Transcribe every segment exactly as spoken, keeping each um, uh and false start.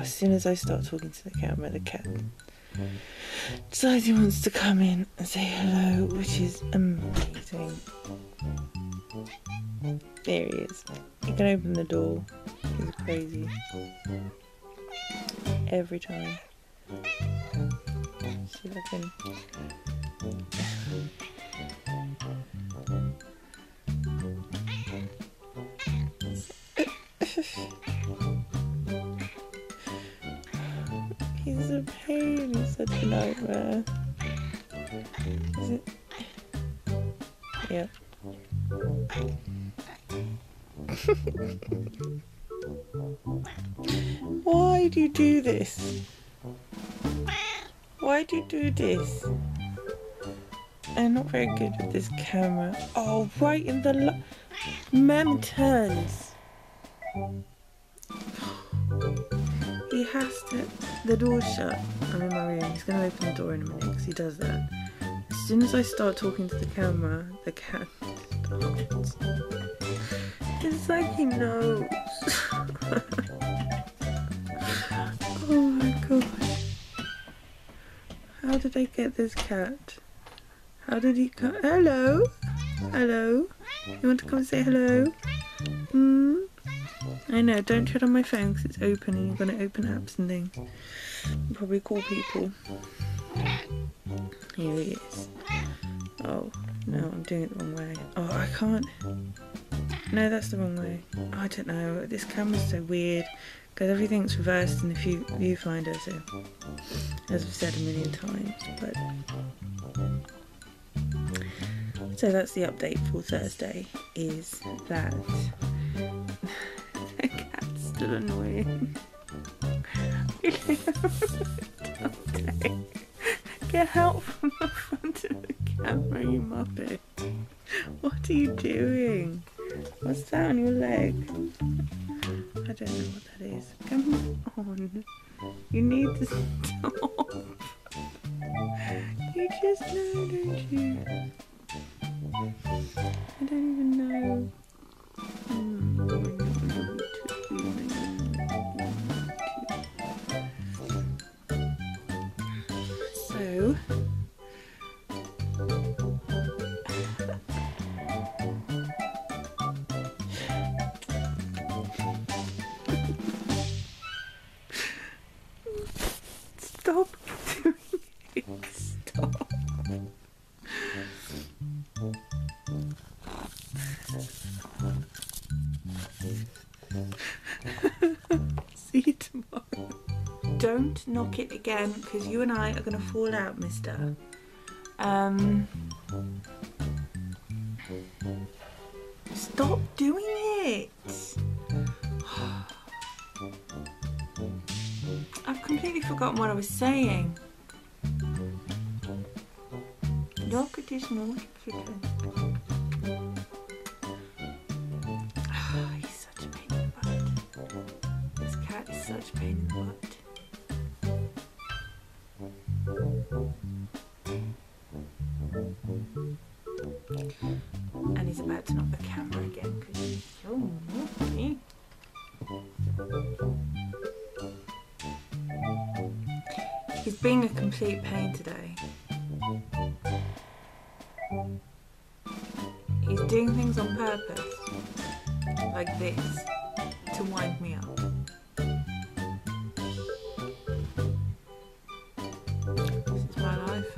as soon as I start talking to the camera, the cat decides he wants to come in and say hello, which is amazing. There he is. He can open the door. He's crazy. Every time. See if I can... He's a pain, he's such a nightmare. Is it? Yeah. Why do you do this? Why do you do this? I'm not very good with this camera. Oh, right in the lo- Mem turns. He has to... The door's shut. I'm in my room. He's going to open the door in a minute because he does that. As soon as I start talking to the camera, the cat starts. It's like he knows. Oh my god. How did I get this cat? How did he come? Hello? Hello? You want to come and say hello? Hmm? I know, don't tread on my phone because it's open and you're going to open apps and things. You'll probably call people. Here he is. Oh, no, I'm doing it the wrong way. Oh, I can't. No, that's the wrong way. I don't know, this camera's so weird because everything's reversed in the view viewfinder, so as I've said a million times. But so that's the update for Thursday, is that the cat's still annoying. Dante, get out from the front of the camera, you muppet. What are you doing? What's that on your leg? I don't know what that is. Come on. You need to stop. You just know, don't you? I don't even know. So... Stop doing it. Stop. See you tomorrow. Don't knock it again because you and I are going to fall out, mister. Um, stop doing it. I've completely forgotten what I was saying. Look at this naughty kitten. Oh, he's such a pain in the butt. This cat is such a pain in the butt. And he's about to knock the camera again because he's so naughty. He's being a complete pain today. He's doing things on purpose, like this, to wind me up. This is my life.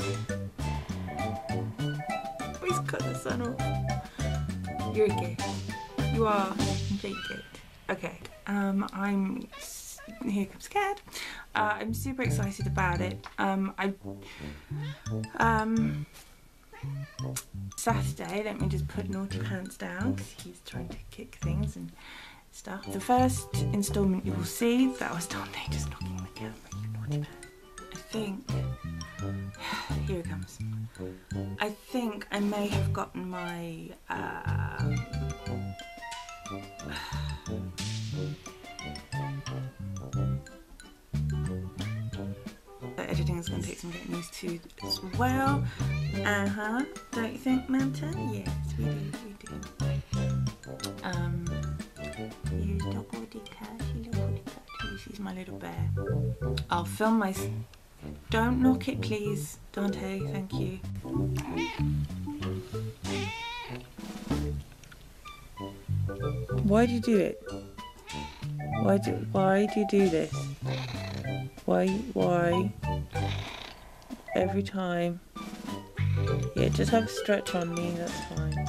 He's cut the sun off. You're a gift. You are a complete gift. Okay, um, I'm... Here comes Cat. Uh, I'm super excited about it. Um, I... Um... Saturday, let me just put Naughty Pants down because he's trying to kick things and stuff. The first instalment you will see, that was Dante just knocking the camera, you naughty pants. I think, here it comes. I think I may have gotten my, um, editing is going to take some getting used to as well. Uh-huh. Don't you think, Mountain? Yes, we do, we do. Um, here's the body cat. She's a body cat. She's my little bear. I'll film my... Don't knock it, please, Dante, thank you. Why do you do it? Why do, why do you do this? Why, why? Every time. Yeah, just have a stretch on me, that's fine.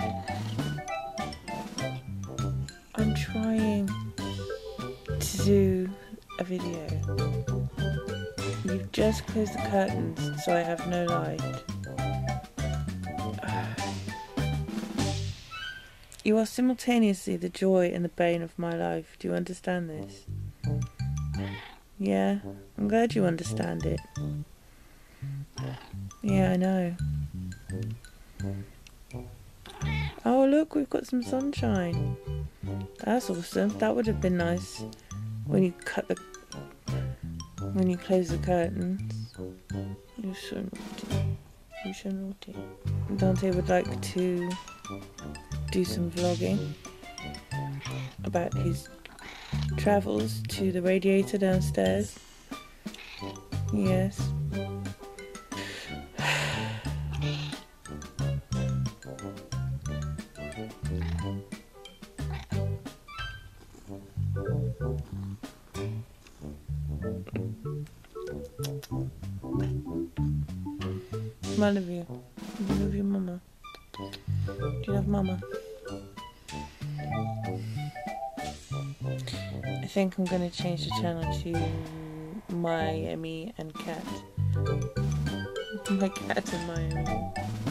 I'm trying to do a video. You've just closed the curtains, so I have no light. You are simultaneously the joy and the bane of my life. Do you understand this? Yeah, I'm glad you understand it. Yeah, I know. Oh look, we've got some sunshine. That's awesome. That would have been nice when you cut the when you close the curtains. You're so naughty. You're so naughty. Dante would like to do some vlogging about his travels to the radiator downstairs. Yes. I love you. Do you love your mama? Do you love mama? I think I'm going to change the channel to Miami and Cat. My cat and Miami.